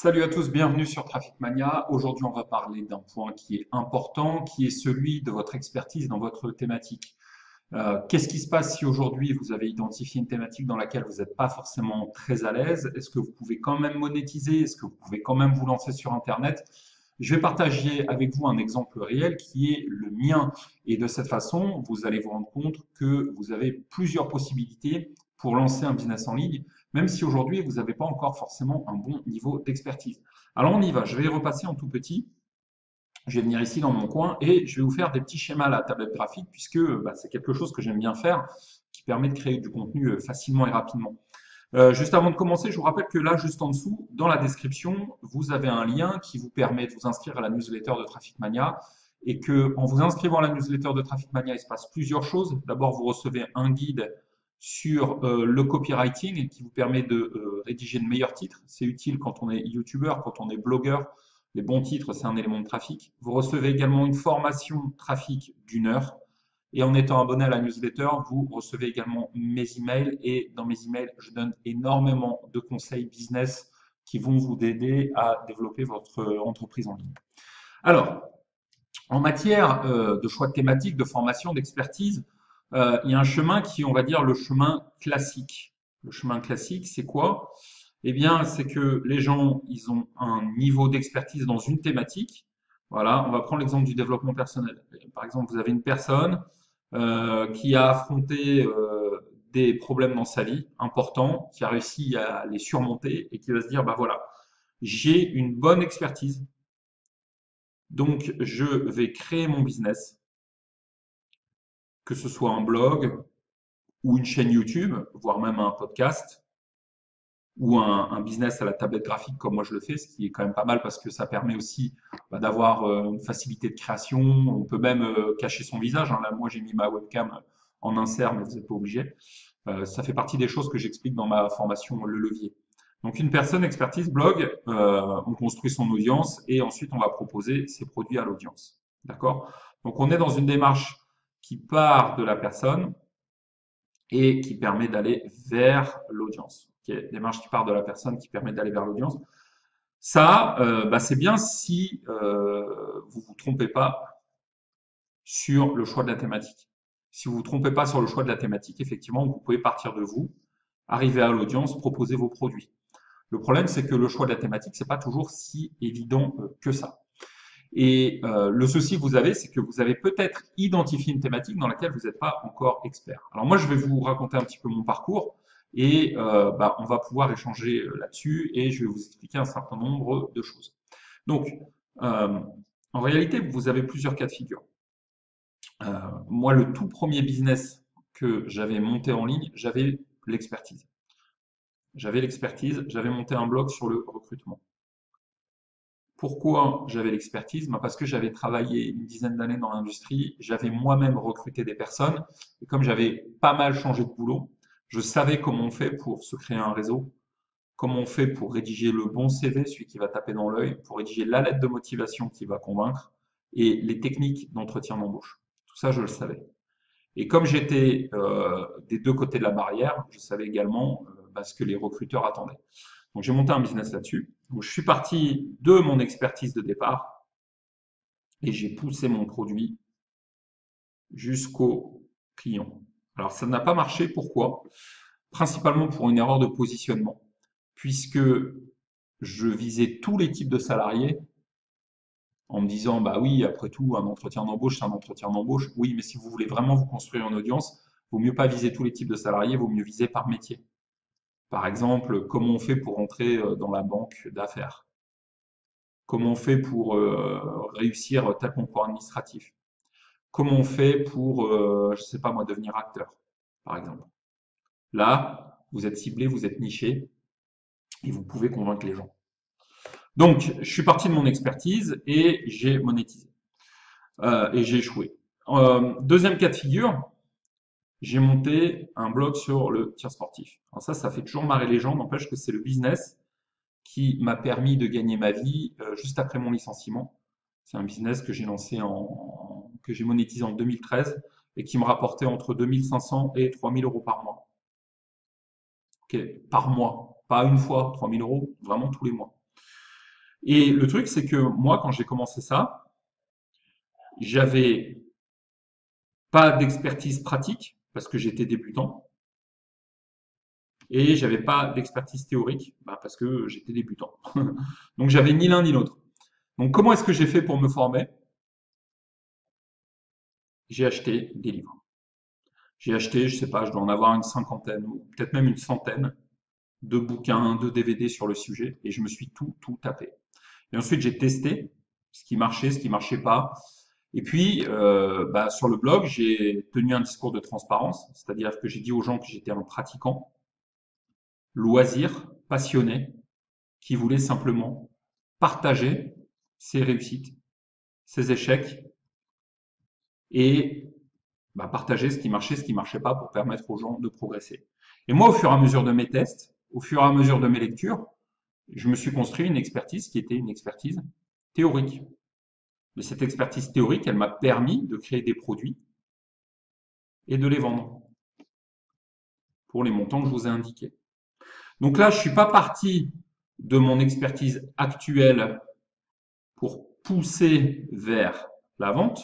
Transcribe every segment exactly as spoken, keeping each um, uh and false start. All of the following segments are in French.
Salut à tous, bienvenue sur Traffic Mania. Aujourd'hui, on va parler d'un point qui est important, qui est celui de votre expertise dans votre thématique. Euh, qu'est-ce qui se passe si aujourd'hui vous avez identifié une thématique dans laquelle vous n'êtes pas forcément très à l'aise? Est-ce que vous pouvez quand même monétiser? Est-ce que vous pouvez quand même vous lancer sur Internet? Je vais partager avec vous un exemple réel qui est le mien. Et de cette façon, vous allez vous rendre compte que vous avez plusieurs possibilités pour lancer un business en ligne, même si aujourd'hui vous n'avez pas encore forcément un bon niveau d'expertise. Alors on y va, je vais repasser en tout petit. Je vais venir ici dans mon coin et je vais vous faire des petits schémas à la tablette graphique puisque bah, c'est quelque chose que j'aime bien faire qui permet de créer du contenu euh, facilement et rapidement. Euh, juste avant de commencer, je vous rappelle que là, juste en dessous, dans la description, vous avez un lien qui vous permet de vous inscrire à la newsletter de Traffic Mania et que en vous inscrivant à la newsletter de Traffic Mania, il se passe plusieurs choses. D'abord, vous recevez un guide sur euh, le copywriting qui vous permet de euh, rédiger de meilleurs titres. C'est utile quand on est youtubeur, quand on est blogueur. Les bons titres, c'est un élément de trafic. Vous recevez également une formation trafic d'une heure. Et en étant abonné à la newsletter, vous recevez également mes emails. Et dans mes emails, je donne énormément de conseils business qui vont vous aider à développer votre entreprise en ligne. Alors, en matière euh, de choix de thématique, de formation, d'expertise, euh, il y a un chemin qui, on va dire, le chemin classique. Le chemin classique, c'est quoi? Eh bien, c'est que les gens, ils ont un niveau d'expertise dans une thématique. Voilà, on va prendre l'exemple du développement personnel. Par exemple, vous avez une personne euh, qui a affronté euh, des problèmes dans sa vie importants, qui a réussi à les surmonter et qui va se dire, bah voilà, j'ai une bonne expertise, donc je vais créer mon business, que ce soit un blog ou une chaîne YouTube, voire même un podcast ou un, un business à la tablette graphique comme moi je le fais, ce qui est quand même pas mal parce que ça permet aussi bah, d'avoir euh, une facilité de création. On peut même euh, cacher son visage, hein. Là, moi j'ai mis ma webcam en insert, mais vous n'êtes pas obligé. Euh, ça fait partie des choses que j'explique dans ma formation Le Levier. Donc une personne expertise blog, euh, on construit son audience et ensuite on va proposer ses produits à l'audience. D'accord? Donc on est dans une démarche qui part de la personne et qui permet d'aller vers l'audience. Okay, démarche qui part de la personne qui permet d'aller vers l'audience. Ça, euh, bah, c'est bien si euh, vous vous trompez pas sur le choix de la thématique. Si vous vous trompez pas sur le choix de la thématique, effectivement, vous pouvez partir de vous, arriver à l'audience, proposer vos produits. Le problème, c'est que le choix de la thématique, c'est pas toujours si évident euh, que ça. Et euh, le souci que vous avez, c'est que vous avez peut-être identifié une thématique dans laquelle vous n'êtes pas encore expert. Alors moi, je vais vous raconter un petit peu mon parcours et euh, bah, on va pouvoir échanger là-dessus et je vais vous expliquer un certain nombre de choses. Donc, euh, en réalité, vous avez plusieurs cas de figure. Euh, moi, le tout premier business que j'avais monté en ligne, j'avais l'expertise. J'avais l'expertise, j'avais monté un blog sur le recrutement. Pourquoi j'avais l'expertise? Ben parce que j'avais travaillé une dizaine d'années dans l'industrie, j'avais moi-même recruté des personnes, et comme j'avais pas mal changé de boulot, je savais comment on fait pour se créer un réseau, comment on fait pour rédiger le bon C V, celui qui va taper dans l'œil, pour rédiger la lettre de motivation qui va convaincre, et les techniques d'entretien d'embauche. Tout ça, je le savais. Et comme j'étais euh, des deux côtés de la barrière, je savais également euh, ben, ce que les recruteurs attendaient. Donc j'ai monté un business là-dessus. Donc je suis parti de mon expertise de départ et j'ai poussé mon produit jusqu'au client. Alors ça n'a pas marché, pourquoi? Principalement pour une erreur de positionnement, puisque je visais tous les types de salariés en me disant, bah oui, après tout, un entretien d'embauche, c'est un entretien d'embauche. Oui, mais si vous voulez vraiment vous construire une audience, vaut mieux pas viser tous les types de salariés, vaut mieux viser par métier. Par exemple, comment on fait pour entrer euh, dans la banque d'affaires? Comment on fait pour euh, réussir tel concours administratif? Comment on fait pour, euh, je sais pas moi, devenir acteur, par exemple? Là, vous êtes ciblé, vous êtes niché et vous pouvez convaincre les gens. Donc, je suis parti de mon expertise et j'ai monétisé euh, et j'ai échoué. Euh, deuxième cas de figure, j'ai monté un blog sur le tir sportif. Alors ça, ça fait toujours marrer les gens, n'empêche que c'est le business qui m'a permis de gagner ma vie euh, juste après mon licenciement. C'est un business que j'ai lancé en, que j'ai monétisé en deux mille treize et qui me rapportait entre deux mille cinq cents et trois mille euros par mois. Ok, par mois, pas une fois, trois mille euros, vraiment tous les mois. Et le truc, c'est que moi, quand j'ai commencé ça, j'avais pas d'expertise pratique parce que j'étais débutant et j'avais pas d'expertise théorique bah, parce que j'étais débutant. Donc j'avais ni l'un ni l'autre. Donc comment est-ce que j'ai fait pour me former? J'ai acheté des livres. J'ai acheté, je sais pas, je dois en avoir une cinquantaine ou peut-être même une centaine de bouquins, de D V D sur le sujet et je me suis tout, tout tapé. Et ensuite, j'ai testé ce qui marchait, ce qui marchait pas. Et puis, euh, bah, sur le blog, j'ai tenu un discours de transparence, c'est-à-dire que j'ai dit aux gens que j'étais un pratiquant, loisir, passionné, qui voulait simplement partager ses réussites, ses échecs et bah, partager ce qui marchait, ce qui marchait pas pour permettre aux gens de progresser. Et moi, au fur et à mesure de mes tests, au fur et à mesure de mes lectures, je me suis construit une expertise qui était une expertise théorique. Mais cette expertise théorique, elle m'a permis de créer des produits et de les vendre pour les montants que je vous ai indiqués. Donc là, je ne suis pas parti de mon expertise actuelle pour pousser vers la vente.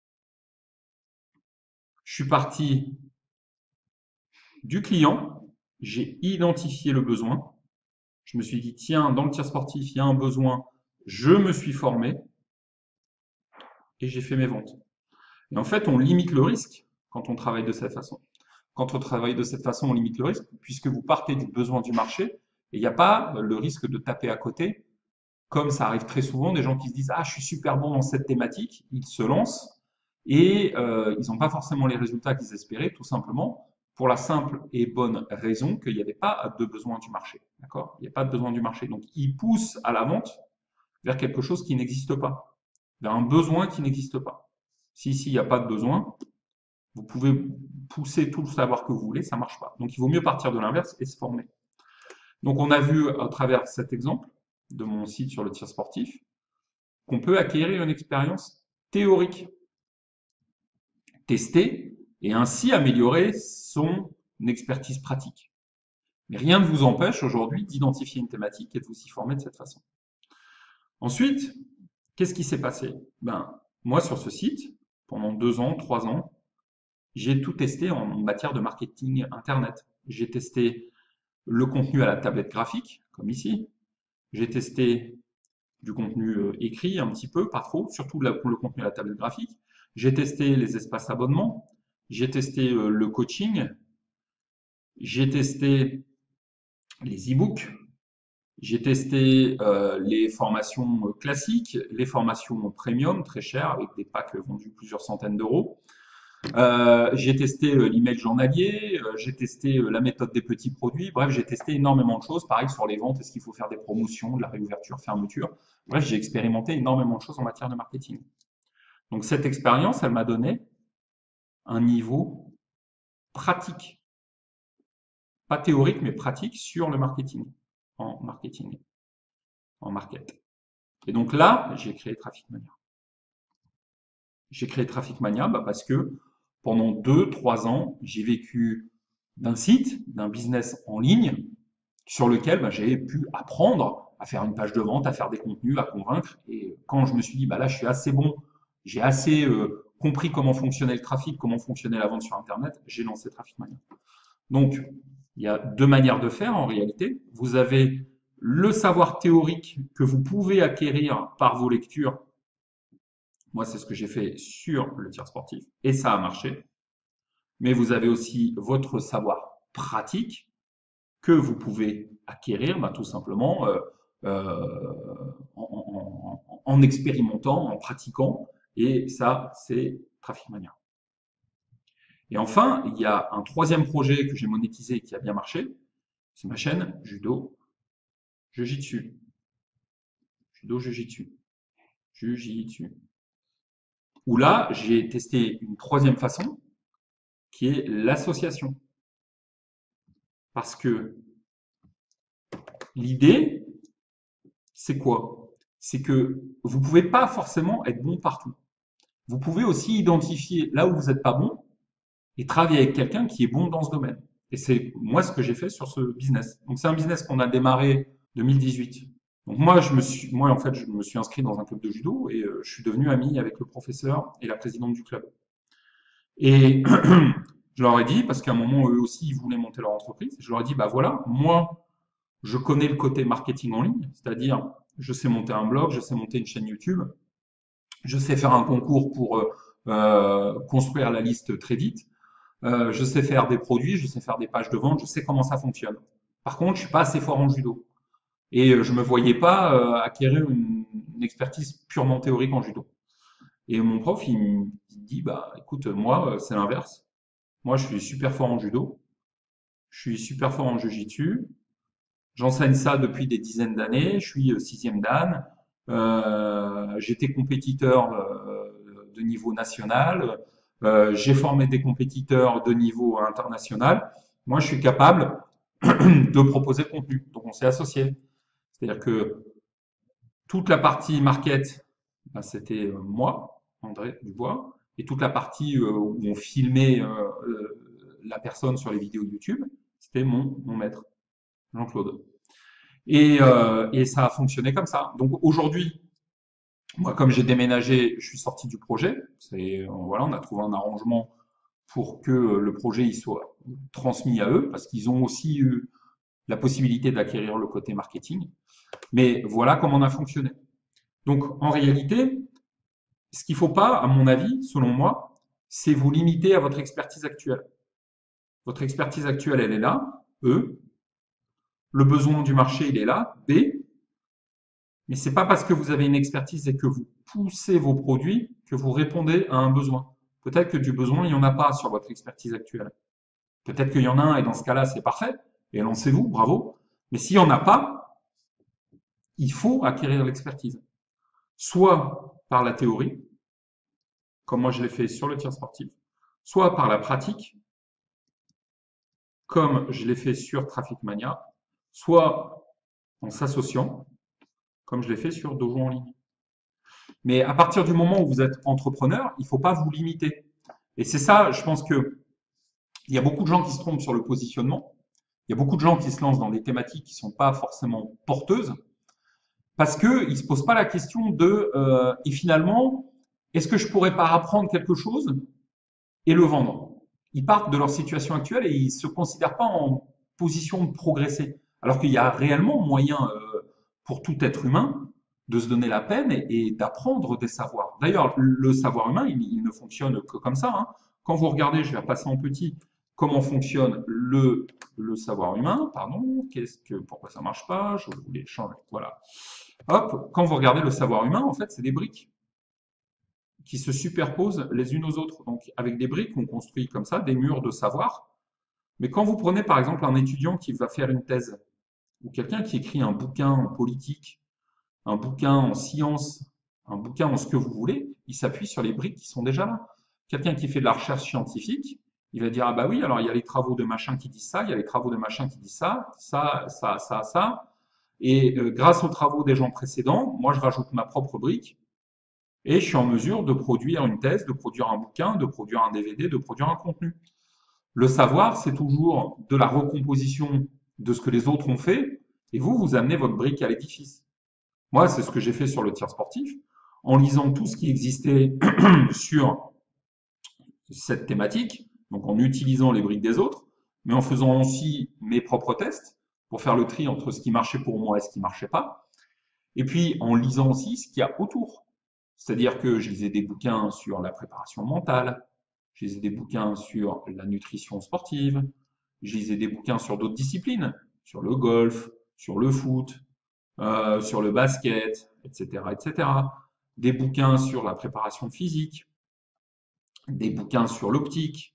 Je suis parti du client, j'ai identifié le besoin. Je me suis dit, tiens, dans le tir sportif, il y a un besoin. Je me suis formé et j'ai fait mes ventes. Et en fait, on limite le risque quand on travaille de cette façon. Quand on travaille de cette façon, on limite le risque puisque vous partez du besoin du marché et il n'y a pas le risque de taper à côté, comme ça arrive très souvent, des gens qui se disent ah je suis super bon dans cette thématique, ils se lancent et euh, ils n'ont pas forcément les résultats qu'ils espéraient, tout simplement pour la simple et bonne raison qu'il n'y avait pas de besoin du marché. D'accord? Il n'y a pas de besoin du marché. Donc ils poussent à la vente vers quelque chose qui n'existe pas, vers un besoin qui n'existe pas. Si ici il n'y a pas de besoin, vous pouvez pousser tout le savoir que vous voulez, ça ne marche pas. Donc il vaut mieux partir de l'inverse et se former. Donc on a vu à travers cet exemple de mon site sur le tir sportif qu'on peut acquérir une expérience théorique, tester et ainsi améliorer son expertise pratique. Mais rien ne vous empêche aujourd'hui d'identifier une thématique et de vous y former de cette façon. Ensuite, qu'est-ce qui s'est passé? Ben, moi sur ce site, pendant deux ans, trois ans, j'ai tout testé en matière de marketing Internet. J'ai testé le contenu à la tablette graphique, comme ici. J'ai testé du contenu écrit un petit peu, pas trop, surtout le contenu à la tablette graphique. J'ai testé les espaces abonnements. J'ai testé le coaching. J'ai testé les e-books. J'ai testé euh, les formations classiques, les formations premium, très chères, avec des packs vendus plusieurs centaines d'euros. Euh, j'ai testé euh, l'email journalier, euh, j'ai testé euh, la méthode des petits produits. Bref, j'ai testé énormément de choses. Pareil sur les ventes, est-ce qu'il faut faire des promotions, de la réouverture, fermeture. Bref, j'ai expérimenté énormément de choses en matière de marketing. Donc cette expérience, elle m'a donné un niveau pratique, pas théorique, mais pratique sur le marketing, en marketing, en market. Et donc là, j'ai créé Traffic Mania. J'ai créé Traffic Mania bah, parce que pendant deux, trois ans, j'ai vécu d'un site, d'un business en ligne sur lequel bah, j'ai pu apprendre à faire une page de vente, à faire des contenus, à convaincre. Et quand je me suis dit, bah là, je suis assez bon, j'ai assez euh, compris comment fonctionnait le trafic, comment fonctionnait la vente sur Internet, j'ai lancé Traffic Mania. Donc, il y a deux manières de faire en réalité. Vous avez le savoir théorique que vous pouvez acquérir par vos lectures. Moi, c'est ce que j'ai fait sur le tir sportif et ça a marché. Mais vous avez aussi votre savoir pratique que vous pouvez acquérir bah, tout simplement euh, euh, en, en, en, expérimentant, en pratiquant. Et ça, c'est Traffic Mania. Et enfin, il y a un troisième projet que j'ai monétisé et qui a bien marché. C'est ma chaîne Judo Jiu-Jitsu. Judo Jiu-Jitsu. Jiu-Jitsu. Où là, j'ai testé une troisième façon qui est l'association. Parce que l'idée, c'est quoi? C'est que vous ne pouvez pas forcément être bon partout. Vous pouvez aussi identifier là où vous n'êtes pas bon et travailler avec quelqu'un qui est bon dans ce domaine. Et c'est moi ce que j'ai fait sur ce business. Donc c'est un business qu'on a démarré deux mille dix-huit. Donc moi, je me suis, moi, en fait, je me suis inscrit dans un club de judo et euh, je suis devenu ami avec le professeur et la présidente du club. Et je leur ai dit, parce qu'à un moment, eux aussi, ils voulaient monter leur entreprise, je leur ai dit, bah voilà, moi, je connais le côté marketing en ligne, c'est-à-dire, je sais monter un blog, je sais monter une chaîne YouTube, je sais faire un concours pour euh, euh, construire la liste très vite, euh, je sais faire des produits, je sais faire des pages de vente, je sais comment ça fonctionne. Par contre, je suis pas assez fort en judo. Et euh, je me voyais pas euh, acquérir une, une expertise purement théorique en judo. Et mon prof, il me dit, bah, écoute, moi, euh, c'est l'inverse. Moi, je suis super fort en judo, je suis super fort en jiu-jitsu, j'enseigne ça depuis des dizaines d'années, je suis euh, sixième dan, euh, j'étais compétiteur euh, de niveau national, euh, j'ai formé des compétiteurs de niveau international. Moi, je suis capable de proposer le contenu. Donc, on s'est associés. C'est-à-dire que toute la partie market, ben, c'était euh, moi, André Dubois, et toute la partie euh, où on filmait euh, euh, la personne sur les vidéos YouTube, c'était mon, mon maître, Jean-Claude. Et, euh, et ça a fonctionné comme ça. Donc aujourd'hui, moi, comme j'ai déménagé, je suis sorti du projet. C'est, voilà, on a trouvé un arrangement pour que le projet il soit transmis à eux, parce qu'ils ont aussi eu la possibilité d'acquérir le côté marketing. Mais voilà comment on a fonctionné. Donc en réalité, ce qu'il ne faut pas, à mon avis, selon moi, c'est vous limiter à votre expertise actuelle. Votre expertise actuelle, elle est là, E. Le besoin du marché, il est là, B. Mais c'est pas parce que vous avez une expertise et que vous poussez vos produits que vous répondez à un besoin. Peut-être que du besoin, il n'y en a pas sur votre expertise actuelle. Peut-être qu'il y en a un et dans ce cas-là, c'est parfait. Et lancez-vous, bravo. Mais s'il n'y en a pas, il faut acquérir l'expertise. Soit par la théorie, comme moi je l'ai fait sur le tir sportif, soit par la pratique, comme je l'ai fait sur Traffic Mania, soit en s'associant, comme je l'ai fait sur Dojo en ligne. Mais à partir du moment où vous êtes entrepreneur, il ne faut pas vous limiter. Et c'est ça, je pense que il y a beaucoup de gens qui se trompent sur le positionnement. Il y a beaucoup de gens qui se lancent dans des thématiques qui ne sont pas forcément porteuses parce qu'ils ne se posent pas la question de euh, et finalement, est-ce que je pourrais pas apprendre quelque chose et le vendre? Ils partent de leur situation actuelle et ils ne se considèrent pas en position de progresser. Alors qu'il y a réellement moyen euh, pour tout être humain de se donner la peine et, et d'apprendre des savoirs. D'ailleurs, le savoir humain, il, il ne fonctionne que comme ça. Hein. Quand vous regardez, je vais repasser en petit, comment fonctionne le, le savoir humain, pardon, qu'est-ce que, pourquoi ça marche pas, je voulais changer, voilà. Hop, quand vous regardez le savoir humain, en fait, c'est des briques qui se superposent les unes aux autres. Donc, avec des briques, on construit comme ça des murs de savoir. Mais quand vous prenez, par exemple, un étudiant qui va faire une thèse, ou quelqu'un qui écrit un bouquin en politique, un bouquin en sciences, un bouquin en ce que vous voulez, il s'appuie sur les briques qui sont déjà là. Quelqu'un qui fait de la recherche scientifique, il va dire, ah bah oui, alors il y a les travaux de machin qui disent ça, il y a les travaux de machin qui disent ça, ça, ça, ça, ça. Et euh, grâce aux travaux des gens précédents, moi je rajoute ma propre brique et je suis en mesure de produire une thèse, de produire un bouquin, de produire un D V D, de produire un contenu. Le savoir, c'est toujours de la recomposition de ce que les autres ont fait, et vous, vous amenez votre brique à l'édifice. Moi, c'est ce que j'ai fait sur le tir sportif, en lisant tout ce qui existait sur cette thématique, donc en utilisant les briques des autres, mais en faisant aussi mes propres tests pour faire le tri entre ce qui marchait pour moi et ce qui marchait pas, et puis en lisant aussi ce qu'il y a autour. C'est-à-dire que je lisais des bouquins sur la préparation mentale, je lisais des bouquins sur la nutrition sportive, je lisais des bouquins sur d'autres disciplines, sur le golf, sur le foot, euh, sur le basket, et cetera, et cetera. Des bouquins sur la préparation physique, des bouquins sur l'optique,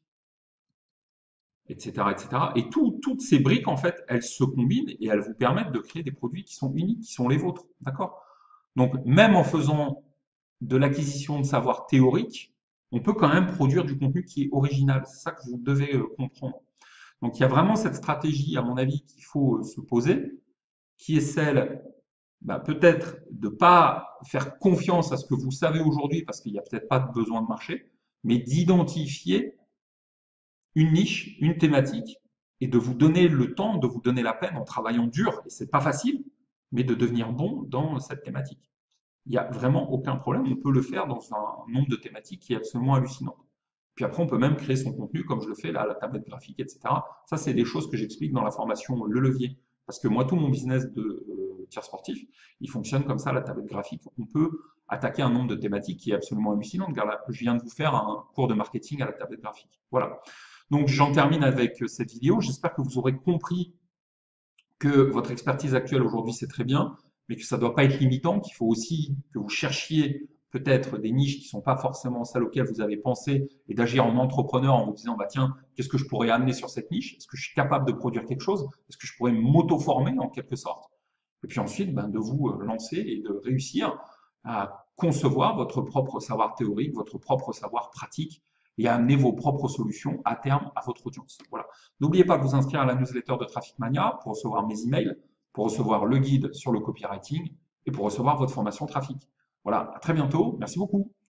et cetera, et cetera. Et tout, toutes ces briques, en fait, elles se combinent et elles vous permettent de créer des produits qui sont uniques, qui sont les vôtres. D'accord? Donc, même en faisant de l'acquisition de savoir théorique, on peut quand même produire du contenu qui est original. C'est ça que vous devez euh, comprendre. Donc, il y a vraiment cette stratégie, à mon avis, qu'il faut euh, se poser, qui est celle, bah, peut-être de pas faire confiance à ce que vous savez aujourd'hui, parce qu'il n'y a peut-être pas de besoin de marché, mais d'identifier une niche, une thématique, et de vous donner le temps, de vous donner la peine en travaillant dur. Et c'est pas facile, mais de devenir bon dans cette thématique. Il n'y a vraiment aucun problème, on peut le faire dans un nombre de thématiques qui est absolument hallucinant. Puis après, on peut même créer son contenu comme je le fais là, la tablette graphique, et cetera. Ça, c'est des choses que j'explique dans la formation Le Levier. Parce que moi, tout mon business de euh, tir sportif, il fonctionne comme ça, la tablette graphique. On peut attaquer un nombre de thématiques qui est absolument hallucinant. Car là, je viens de vous faire un cours de marketing à la tablette graphique. Voilà. Donc, j'en termine avec cette vidéo. J'espère que vous aurez compris que votre expertise actuelle aujourd'hui, c'est très bien, mais que ça ne doit pas être limitant, qu'il faut aussi que vous cherchiez peut-être des niches qui ne sont pas forcément celles auxquelles vous avez pensé et d'agir en entrepreneur en vous disant, bah tiens, qu'est-ce que je pourrais amener sur cette niche? Est-ce que je suis capable de produire quelque chose? Est-ce que je pourrais m'auto-former en quelque sorte? Et puis ensuite, ben, de vous lancer et de réussir à concevoir votre propre savoir théorique, votre propre savoir pratique et à amener vos propres solutions à terme à votre audience. Voilà. N'oubliez pas de vous inscrire à la newsletter de Traffic Mania pour recevoir mes emails, pour recevoir le guide sur le copywriting et pour recevoir votre formation trafic. Voilà, à très bientôt. Merci beaucoup.